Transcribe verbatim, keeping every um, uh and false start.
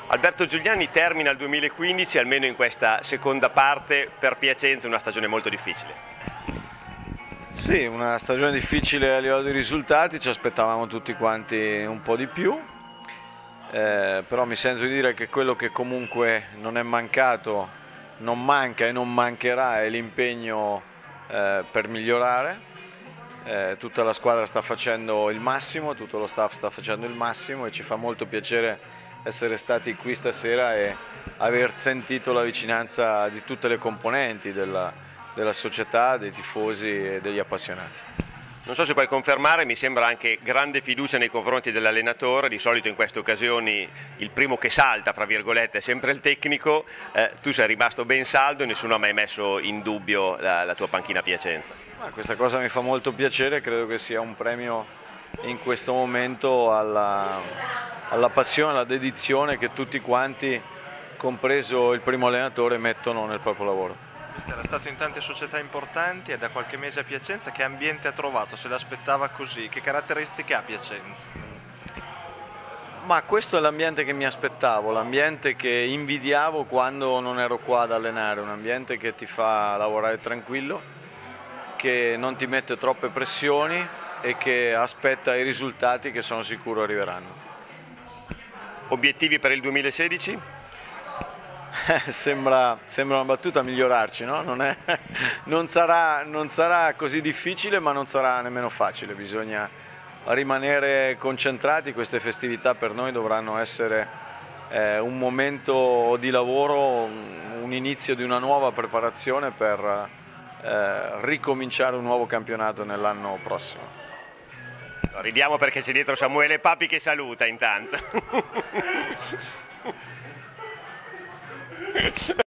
Alberto Giuliani termina il duemilaquindici, almeno in questa seconda parte, per Piacenza una stagione molto difficile. Sì, una stagione difficile a livello di risultati, ci aspettavamo tutti quanti un po' di più, eh, però mi sento di dire che quello che comunque non è mancato, non manca e non mancherà è l'impegno eh, per migliorare. Eh, tutta la squadra sta facendo il massimo, tutto lo staff sta facendo il massimo e ci fa molto piacere essere stati qui stasera e aver sentito la vicinanza di tutte le componenti della, della società, dei tifosi e degli appassionati. Non so se puoi confermare, mi sembra anche grande fiducia nei confronti dell'allenatore, di solito in queste occasioni il primo che salta, fra virgolette, è sempre il tecnico, eh, tu sei rimasto ben saldo e nessuno ha mai messo in dubbio la, la tua panchina a Piacenza. Ma questa cosa mi fa molto piacere, credo che sia un premio in questo momento alla, alla passione, alla dedizione che tutti quanti, compreso il primo allenatore, mettono nel proprio lavoro. Era stato in tante società importanti e da qualche mese a Piacenza, che ambiente ha trovato? Se l'aspettava così? Che caratteristiche ha Piacenza? Ma questo è l'ambiente che mi aspettavo, l'ambiente che invidiavo quando non ero qua ad allenare, un ambiente che ti fa lavorare tranquillo, che non ti mette troppe pressioni e che aspetta i risultati che sono sicuro arriveranno. Obiettivi per il duemilasedici? sembra, sembra una battuta migliorarci, no? Non è, non sarà, non sarà così difficile, ma non sarà nemmeno facile, bisogna rimanere concentrati. Queste festività per noi dovranno essere eh, un momento di lavoro, un, un inizio di una nuova preparazione per eh, ricominciare un nuovo campionato nell'anno prossimo. Ridiamo perché c'è dietro Samuele Papi che saluta intanto.